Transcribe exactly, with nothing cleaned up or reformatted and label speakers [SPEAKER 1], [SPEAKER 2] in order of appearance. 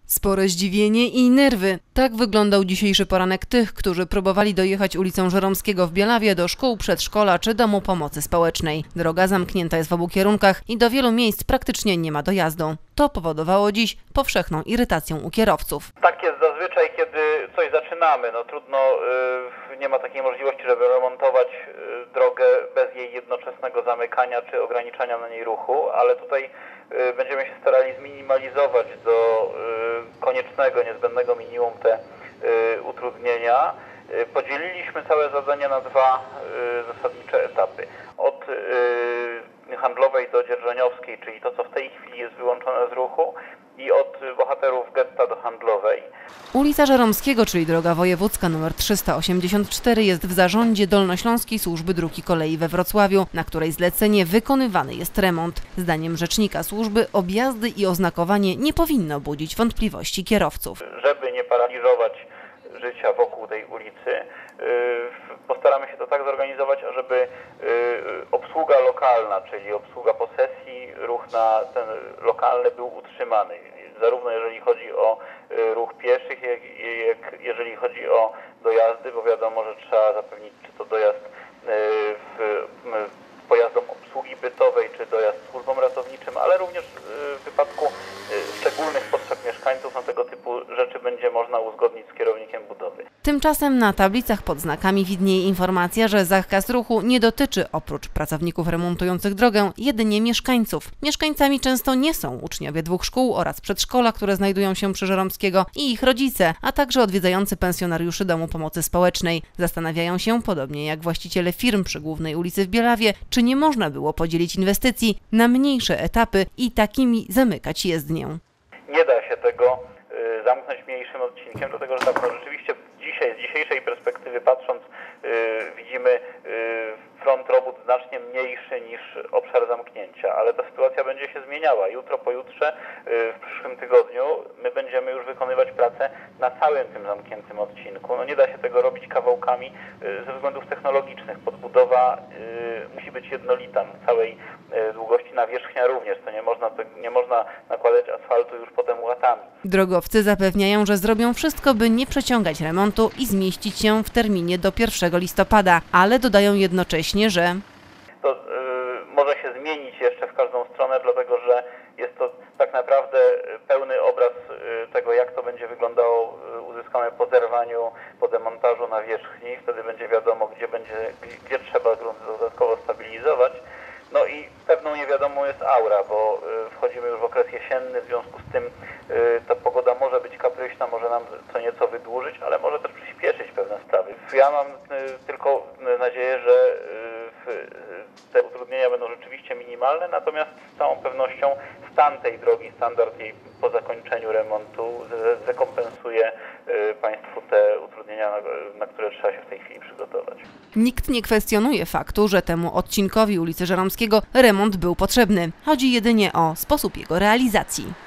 [SPEAKER 1] Spore zdziwienie i nerwy. Tak wyglądał dzisiejszy poranek tych, którzy próbowali dojechać ulicą Żeromskiego w Bielawie do szkół, przedszkola czy domu pomocy społecznej. Droga zamknięta jest w obu kierunkach i do wielu miejsc praktycznie nie ma dojazdu. To powodowało dziś powszechną irytację u kierowców.
[SPEAKER 2] Tak jest zazwyczaj, kiedy coś zaczynamy. No trudno, yy, nie ma takiej możliwości, żeby remontować yy, drogę bez jej jednoczesnego zamykania czy ograniczania na niej ruchu, ale tutaj yy, będziemy się starali zminimalizować do yy, koniecznego, niezbędnego minimum te yy, utrudnienia. Yy, podzieliliśmy całe zadanie na dwa yy, zasadnicze etapy. Od yy, Handlowej do Dzierżoniowskiej, czyli to, co w tej chwili jest wyłączone z ruchu, i od Bohaterów Getta do Handlowej.
[SPEAKER 1] Ulica Żeromskiego, czyli droga wojewódzka nr trzysta osiemdziesiąt cztery, jest w zarządzie Dolnośląskiej Służby Dróg i Kolei we Wrocławiu, na której zlecenie wykonywany jest remont. Zdaniem rzecznika służby objazdy i oznakowanie nie powinno budzić wątpliwości kierowców.
[SPEAKER 2] Żeby nie paraliżować życia wokół tej ulicy, postaramy się to tak zorganizować, ażeby obsługa lokalna, czyli obsługa posesji, ruch na ten lokalny był utrzymany. Zarówno jeżeli chodzi o ruch pieszych, jak, jak jeżeli chodzi o dojazdy, bo wiadomo, że trzeba zapewnić, czy to dojazd w, w pojazdom obsługi bytowej, czy dojazd służbom ratowniczym, ale również w wypadku szczególnych potrzeb mieszkańców, no tego typu rzeczy będzie można uzgodnić z kierownikiem budowy.
[SPEAKER 1] Tymczasem na tablicach pod znakami widnieje informacja, że zakaz ruchu nie dotyczy oprócz pracowników remontujących drogę jedynie mieszkańców. Mieszkańcami często nie są uczniowie dwóch szkół oraz przedszkola, które znajdują się przy Żeromskiego, i ich rodzice, a także odwiedzający pensjonariuszy domu pomocy społecznej. Zastanawiają się, podobnie jak właściciele firm przy głównej ulicy w Bielawie, czy nie można było podzielić inwestycji na mniejsze etapy i takimi zamykać jezdnię.
[SPEAKER 2] Nie da się tego y, zamknąć mniejszym odcinkiem, dlatego że tak, no rzeczywiście dzisiaj, z dzisiejszej perspektywy patrząc, y, widzimy y, front robót znacznie mniejszy niż obszar zamknięcia, ale ta sytuacja będzie się zmieniała. Jutro, pojutrze, y, w przyszłym tygodniu my będziemy już wykonywać pracę na całym tym zamkniętym odcinku. No nie da się tego robić kawałkami y, ze względów technologicznych. Podbudowa y, musi być jednolita na całej y, długości, nawierzchnia również. To nie można, to nie można nakładać asfaltu już potem łatami.
[SPEAKER 1] Drogowcy zapewniają, że zrobią wszystko, by nie przeciągać remontu i zmieścić się w terminie do pierwszego listopada, ale dodają jednocześnie, że
[SPEAKER 2] to y, może się zmienić jeszcze w każdą stronę, dlatego że jest to tak naprawdę pełny obraz y, tego, jak to będzie wyglądało y, uzyskane po zerwaniu, po demontażu nawierzchni. Wtedy będzie wiadomo, gdzie będzie, gdzie, gdzie trzeba grunt dodatkowo stabilizować. No i pewną niewiadomą jest aura, bo y, wchodzimy już w okres jesienny, w związku z tym y, ta pogoda może być kapryśna, może nam co nieco wydłużyć, ale może też przyspieszyć pewne sprawy. Ja mam y, tylko nadzieję, że y, te utrudnienia będą rzeczywiście minimalne, natomiast z całą pewnością stan tej drogi, standard jej po zakończeniu remontu zrekompensuje y, Państwu te utrudnienia, na, na które trzeba się w tej chwili przygotować.
[SPEAKER 1] Nikt nie kwestionuje faktu, że temu odcinkowi ulicy Żeromskiego remont był potrzebny. Chodzi jedynie o sposób jego realizacji.